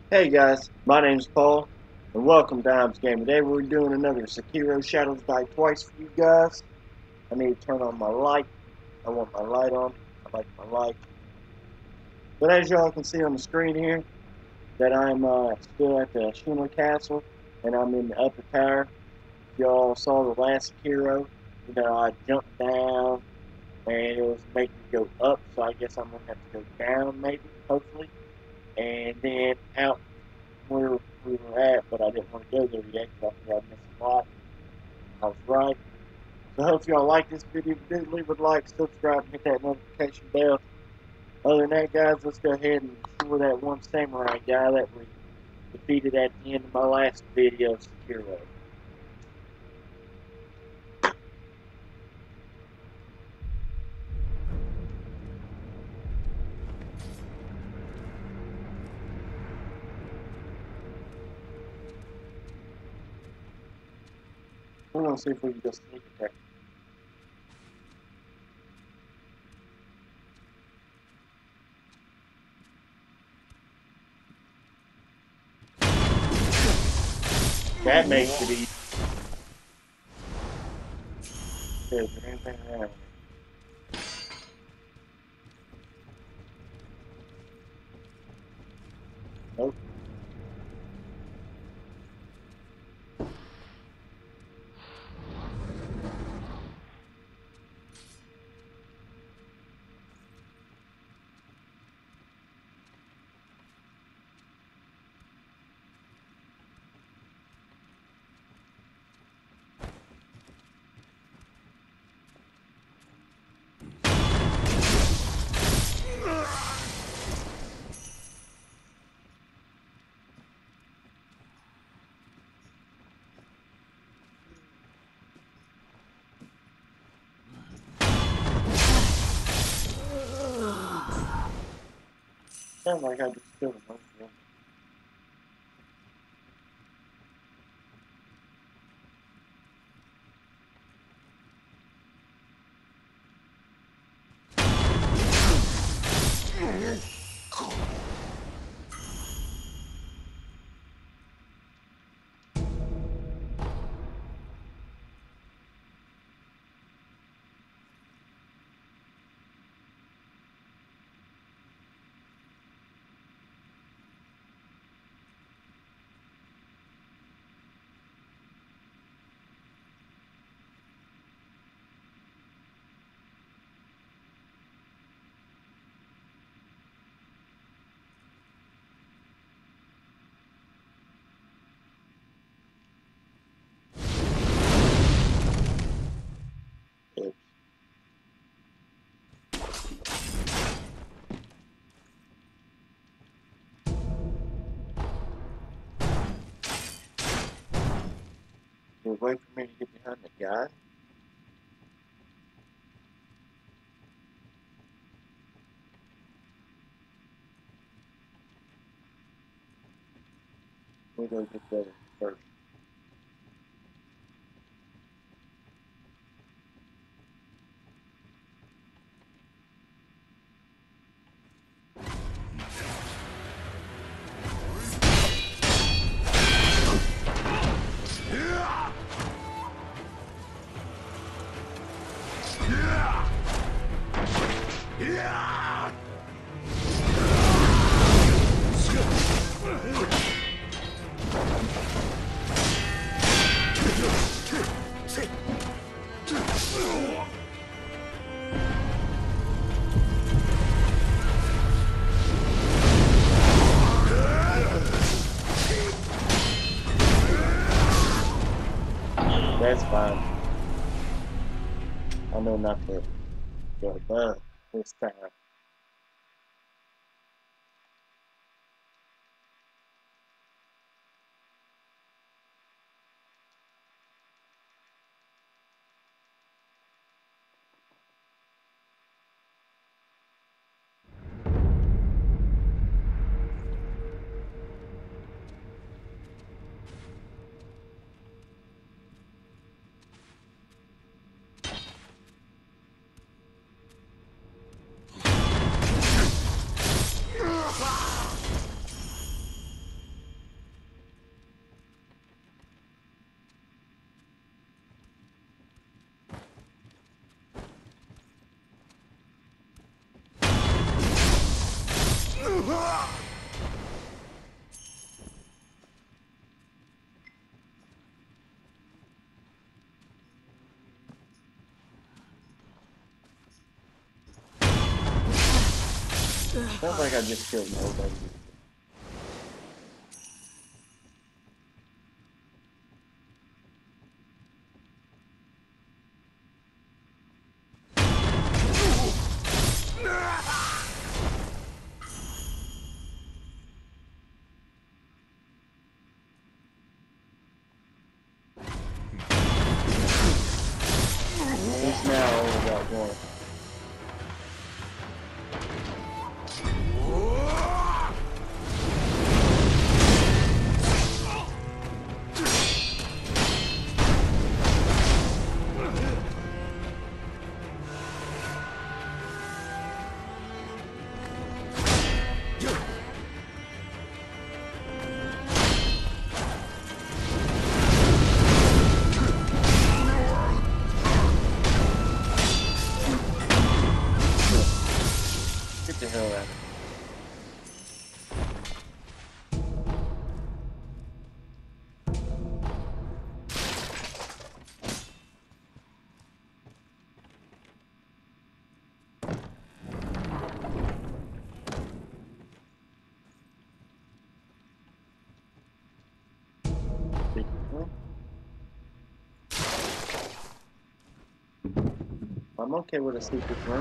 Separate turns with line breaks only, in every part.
Hey guys, my name's Paul, and welcome to Iams Game. Today we're doing another Sekiro Shadows Die Twice for you guys. I need to turn on my light. I want my light on. I like my light. But as y'all can see on the screen here, that I'm still at the Ashina Castle, and I'm in the upper tower. Y'all saw the last Sekiro. I jumped down, and it was making me go up, so I guess I'm going to have to go down maybe, hopefully. And then out where we were at, but I didn't want to go there yet because I think I missed a lot. I was right. So I hope y'all like this video. If you do, leave a like, subscribe, and hit that notification bell. Other than that, guys, let's go ahead and destroy that one samurai guy that we defeated at the end of my last video of Sekiro. We're going to see if we can just sneak attack. That makes it easy. Is there anything around here? Nope. Sounds like I just killed him. Wait for me to get behind the guy. We'll go get the other first. That's fine. I know not to go above this time. Sounds like I just killed nobody. It's now all about one. Get the hell out of here. I'm okay with a secret room.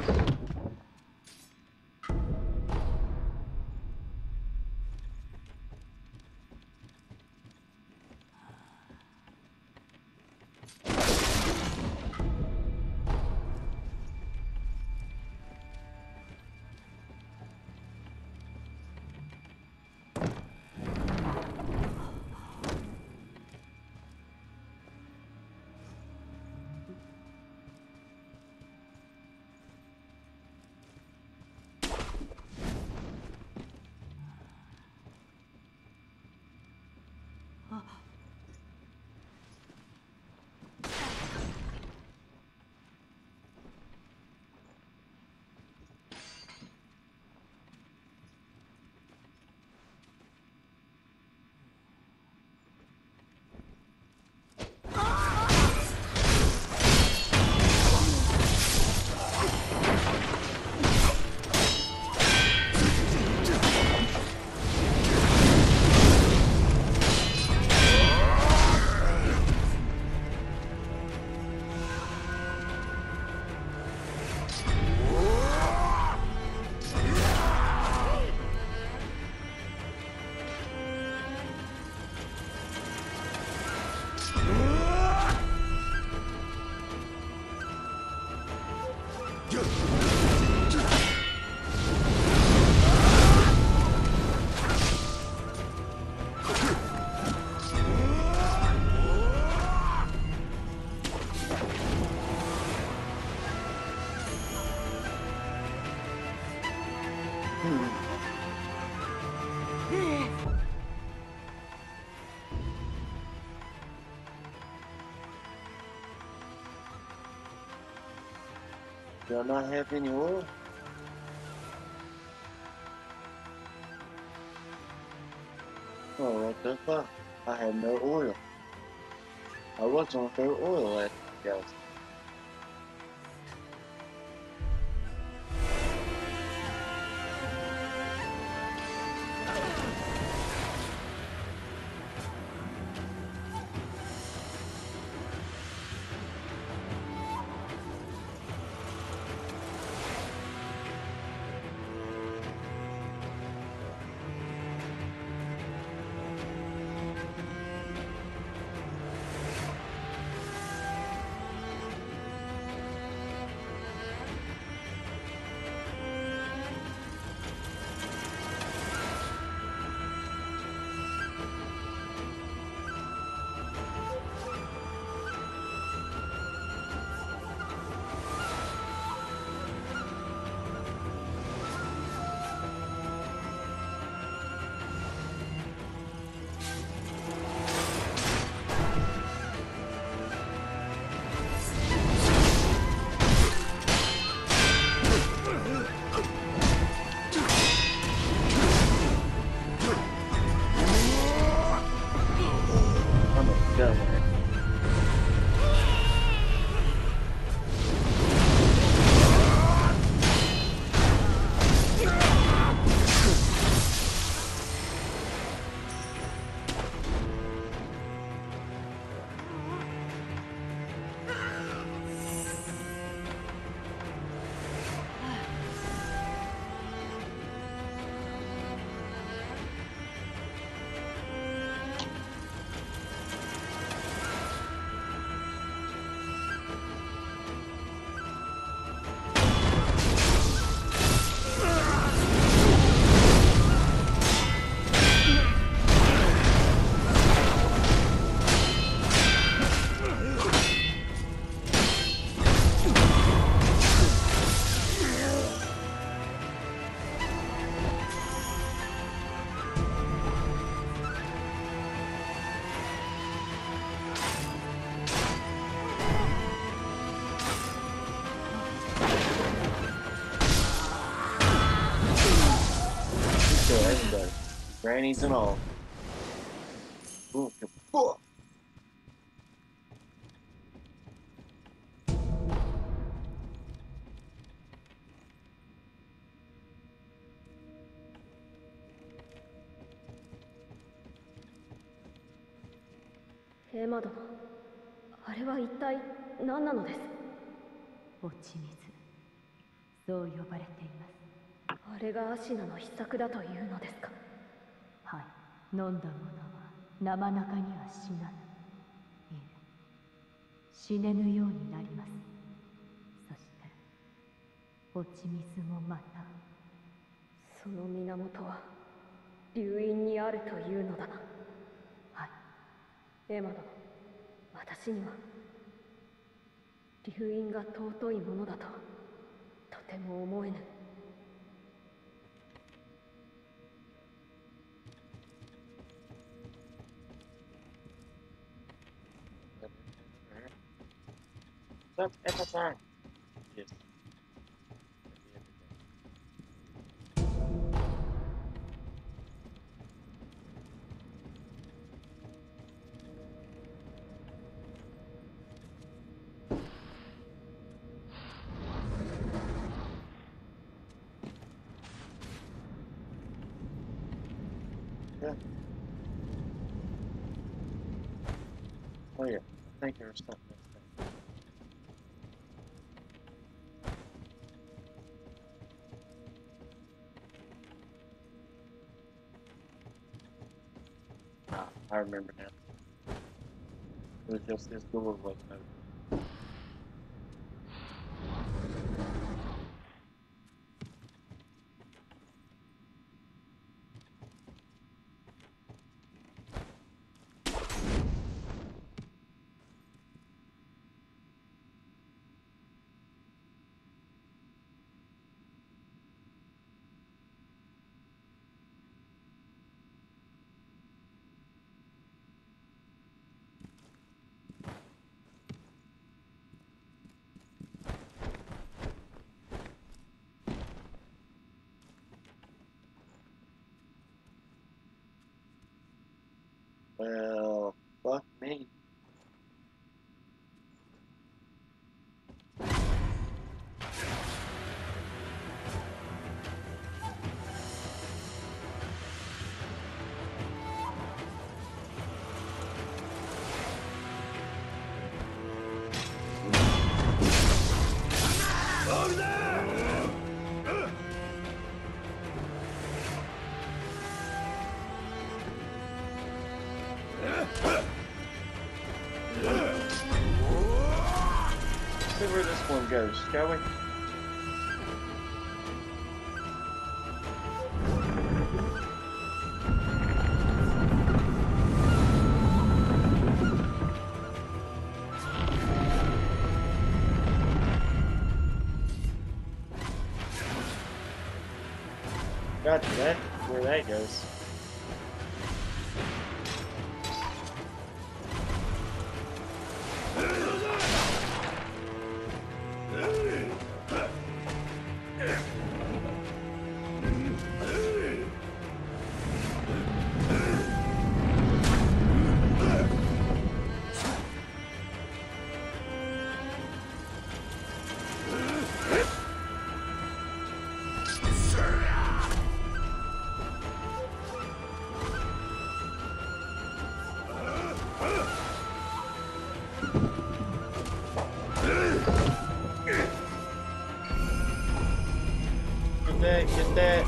Do I not have any oil? Oh, what the fuck? I had no oil. I was gonna throw oil at you guys. Grannies and all. Ooh, fuck.
エマ殿、あれは一体何なのです？
落ち水、そう呼ばれています。
あれがアシナの秘策だというのですか？
はい、飲んだものは生中には死なぬ。いえ、死ねぬようになります。そして落ち水もまた。
その源は流因にあるというのだな。
はい。
エマ殿、私には流因が尊いものだととても思えぬ。
Stop emphasizing. Yes. Yeah. Oh yeah, I think there was something else there. Ah, I remember now. It was just this door wasn't open. Well, fuck me. See where this one goes, shall we? Gotcha, that's where that goes. Get that.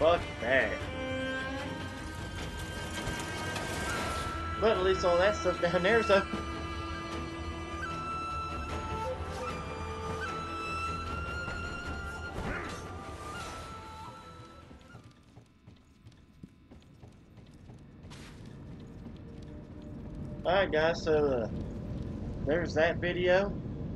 Fuck that. But at least all that stuff down there, so. Alright guys, so there's that video.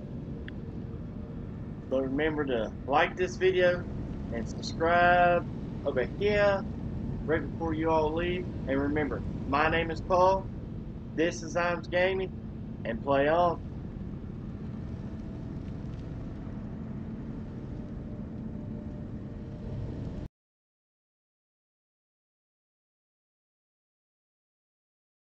So remember to like this video and subscribe over here right before you all leave. And remember, my name is Paul, this is Iams Gaming, and play on.